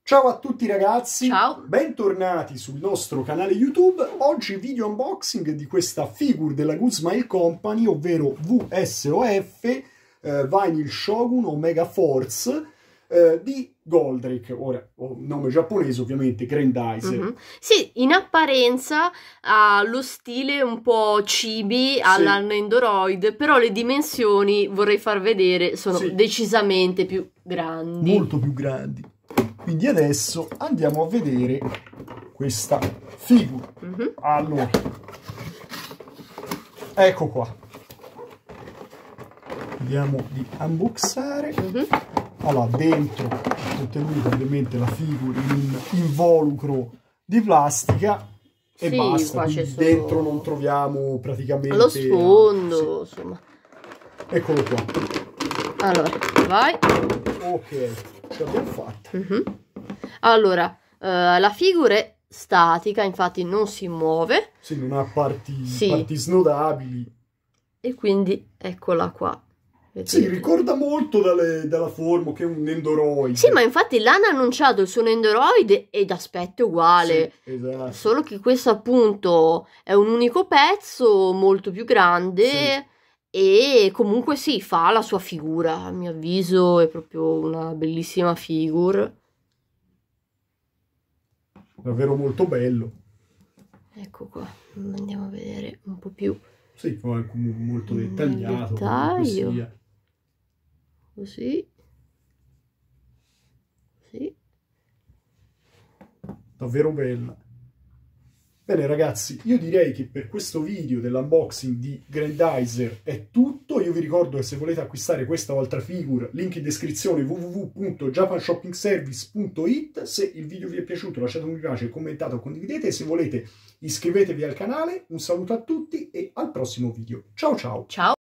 Ciao a tutti ragazzi, ciao, bentornati sul nostro canale YouTube. Oggi video unboxing di questa figure della Good Smile Company, ovvero VSOF Vinyl Shogun Omega Force di Goldrake. Ora, nome giapponese ovviamente, Grandizer. Sì, in apparenza ha lo stile un po' chibi alla Nendoroid, però le dimensioni, vorrei far vedere, sono decisamente più grandi. Molto più grandi. Quindi adesso andiamo a vedere questa figura. Allora, ecco qua. Andiamo di unboxare. Allora, dentro è contenuta ovviamente la figura in un involucro di plastica e basta. Quindi dentro non troviamo praticamente lo sfondo, insomma. Eccolo qua. Allora, vai. Ok. Ce l'abbiamo fatta. Allora, la figura è statica, infatti non si muove. Sì, non ha parti snodabili. E quindi eccola qua. Vedete? Sì, ricorda molto dalla forma che è un Nendoroid. Sì, ma infatti l'hanno annunciato il suo Nendoroid ed aspetto è uguale. Sì, esatto. Solo che questo appunto è un unico pezzo, molto più grande. Sì. E comunque sì, fa la sua figura, a mio avviso è proprio una bellissima figure. Davvero molto bello. Ecco qua, andiamo a vedere un po' più. Sì, molto dettagliato. Dettaglio. Così. Sì. Davvero bella. Bene ragazzi, io direi che per questo video dell'unboxing di Grandizer è tutto. Io vi ricordo che se volete acquistare questa o altra figure, link in descrizione www.japanshoppingservice.it. Se il video vi è piaciuto lasciate un mi piace, commentate o condividete. Se volete iscrivetevi al canale. Un saluto a tutti e al prossimo video. Ciao ciao! Ciao!